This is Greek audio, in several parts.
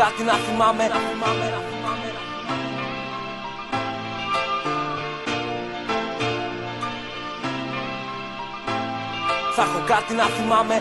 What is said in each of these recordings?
κάτι να θυμάμαι. Θα έχω κάτι να θυμάμαι.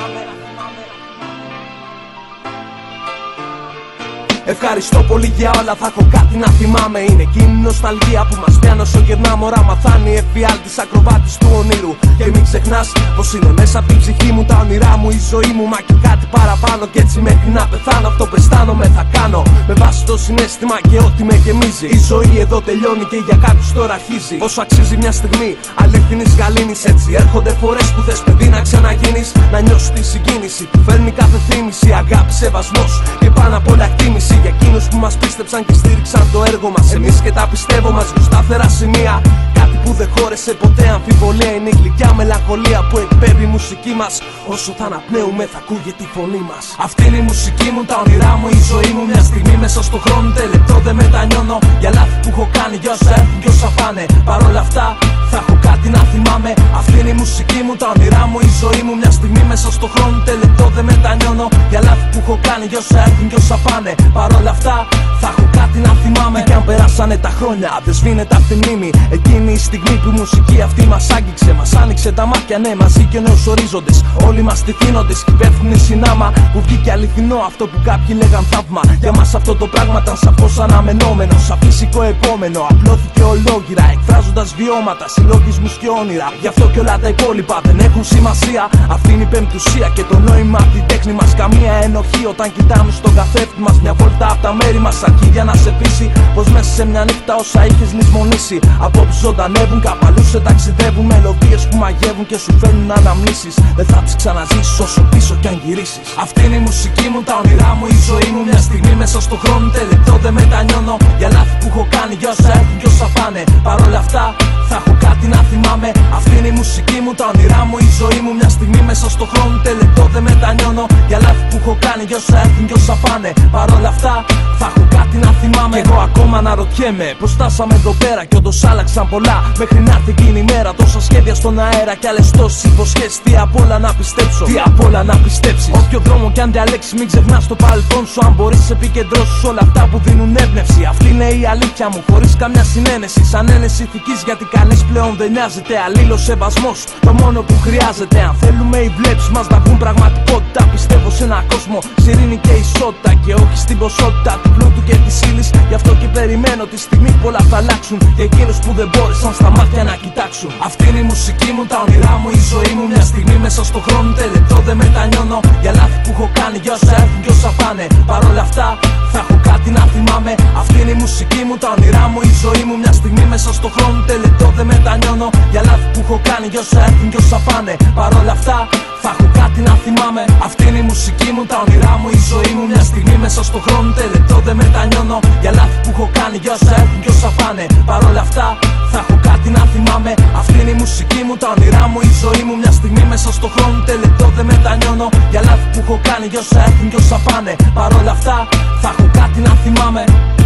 Ευχαριστώ πολύ για όλα, θα έχω κάτι να θυμάμαι. Είναι εκείνη η νοσταλγία που μας πιάνει όσο γερνάμε. Ώρα μαθάνει εφιάλτης ακροβάτης του ονείρου. Και μην ξεχνάς πως είναι μέσα από την ψυχή μου τα όνειρά μου, η ζωή μου. Μα και κάτι παραπάνω, κι έτσι μέχρι να πεθάνω αυτό που αισθάνομαι θα κάνω. Με βάση το συναίσθημα και ό,τι με γεμίζει. Η ζωή εδώ τελειώνει και για κάποιους τώρα αρχίζει. Πόσο αξίζει μια στιγμή αλήθινης γαλήνης. Έτσι έρχονται φορές που θες παιδί να ξαναγίνεις. Να νιώσεις τη συγκίνηση που φέρνει κάθε θύμηση. Αγάπη, σεβασμός και πάνω απ' όλα εκτίμηση. Για εκείνους που μας πίστεψαν και στήριξαν το έργο μας. Εμείς και τα πιστεύω μας σταθερά σημεία. Κάτι που δεν χώρεσε ποτέ αμφιβολία. Είναι η γλυκιά μελαγχολία που εκπέμπει η μουσική μας. Όσο θα αναπνέουμε θα ακούγεται η φωνή μας. Αυτή είναι η μουσική μου, τα όνειρά μου, η ζωή μου. Μια στιγμή μέσα στο χρόνο τελεπτό δεν μετανιώνω. Για λάθη που έχω κάνει, για όσα έρθουν και όσα πάνε. Παρ' όλα αυτά θα έχω κάτι να θυμάμαι. Αυτή είναι η μουσική μου, τα όνειρά μου, η ζωή μου. Μια στιγμή μέσα στο χρόνο τελεπτό δεν μετανιώνω. Για λάθη που έχω κάνει, για όσα έρθουν και όσα πάνε. Παρ' όλα αυτά θα έχω κάτι να θυμάμαι. Και αν περάσανε τα χρόνια, δεν σβήνεται αυτή η μνήμη. Εκείνη η στιγμή που η μουσική αυτή μας άγγιξε. Μας άνοιξε τα μάτια, ναι, μαζί και νέους ορίζοντες. Όλοι μας τυθύνοντες και υπεύθυνοι συνάμα. Που βγήκε αληθινό αυτό που κάποιοι λέγαν θαύμα. Για μας αυτό το πράγμα ήταν σαφώς αναμενόμενο. Σαν φυσικό επόμενο, απλώθηκε ολόγυρα. Εκφράζοντας βιώματα, συλλογισμούς και όνειρα. Γι' αυτό και όλα τα υπόλοιπα δεν έχουν σημασία. Αυτή είναι η πεμπτουσία και το νόημα απ' την τέχνη μας. Καμία ενοχή όταν κοιτάμε στον καθρέφτη μας. Μια βόλτα απ' τα μέρη μας αρκεί για να σε πείσει πως μέσα σε μια νύχτα όσα είχες λησμονήσει. Απόψε ζωντανεύουν, κάπου αλλού σε ταξιδεύουν. Μελωδίες που μαγεύουν και σου φέρνουν αναμνήσεις. Δεν θα τις ξαναζήσεις όσο πίσω κι αν γυρίσεις. Αυτή είναι η μουσική μου, τα όνειρά μου, η ζωή μου. Μια στιγμή μέσα στο χρόνο τελεπτό δεν μετανιώνω. Για λάθη που έχω κάνει, για όσα έρθουν και όσα πάνε. Παρ' όλα αυτά θα έχω κάτι να θυμάμαι. Αυτή είναι η μουσική μου, τα όνειρά μου, η ζωή μου. Μια στιγμή μέσα στο χρόνο τελεπτό δεν μετανιώνω. Για λάθη που έχω κάνει, για όσα έρθουν και όσα πάνε. Παρ' όλα αυτά θα έχω κάτι να θυμάμαι. Κι εγώ ακόμα αναρωτιέμαι πως φτάσαμε εδώ πέρα κι όντως άλλαξαν πολλά. Μέχρι να έρθει εκείνη η μέρα, τόσα σχέδια στον αέρα κι άλλες τόσες υποσχέσεις. Τι απ' όλα να πιστέψω, τι απ' όλα να πιστέψεις. Όποιο δρόμο κι αν διαλέξεις, μην ξεχνάς το παρελθόν σου. Αν μπορείς, επικεντρώσεις όλα αυτά που δίνουν έμπνευση. Αυτή είναι η αλήθεια μου, χωρίς καμιά συνένεση. Σαν ένεση ηθικής, γιατί κανείς πλέον δεν νοιάζεται. Αλλήλος σεβασμός, το μόνο που χρειάζεται. Αν θέλουμε οι βλέψεις μας να βγουν πραγματικότητα. Πιστεύω σε έναν κόσμο, σε ειρήνη και ισότητα. Και όχι στην ποσότητα του πλούτου και της ύλης. Γι' αυτό και περιμένω τη στιγμή που όλα θα αλλάξουν. Για εκείνους που δεν μπόρεσαν στα μάτια να κοιτάξουν. Αυτή είναι η μουσική μου, τα όνειρά μου, η ζωή μου. Μια στιγμή μέσα στο χρόνο τελεπτό δεν μετανιώνω. Για λάθη που έχω κάνει, για όσα έρθουν και όσα πάνε. Παρ' όλα αυτά θα έχω κάτι να θυμάμαι. Αυτή είναι η μουσική μου, τα όνειρά μου, η ζωή μου. Μια στιγμή μέσα στο χρόνο τελεπτό δεν μετανιώνω. Για λάθη που έχω κάνει, για όσα έρθουν και όσα πάνε. Παρ' όλα αυτά θα έχω κάτι να θυμάμαι. Αυτή είναι η μουσική μου, τα όνειρά μου, η ζωή μου. Μια στιγμή μέσα στο χρόνο τελεπτό δεν μετανιώνω. Για λάθη που έχω κάνει, για όσα έρθουν και όσα πάνε. Παρ' όλα αυτά θα έχω κάτι να θυμάμαι. Αυτή είναι η μουσική μου, τα όνειρά μου, η ζωή μου. Μια στιγμή μέσα στο χρόνο τελεπτό δεν μετανιώνω. Για λάθη που έχω κάνει, για όσα έρθουν και όσα πάνε. Παρ' όλα αυτά θα έχω κάτι να θυμάμαι.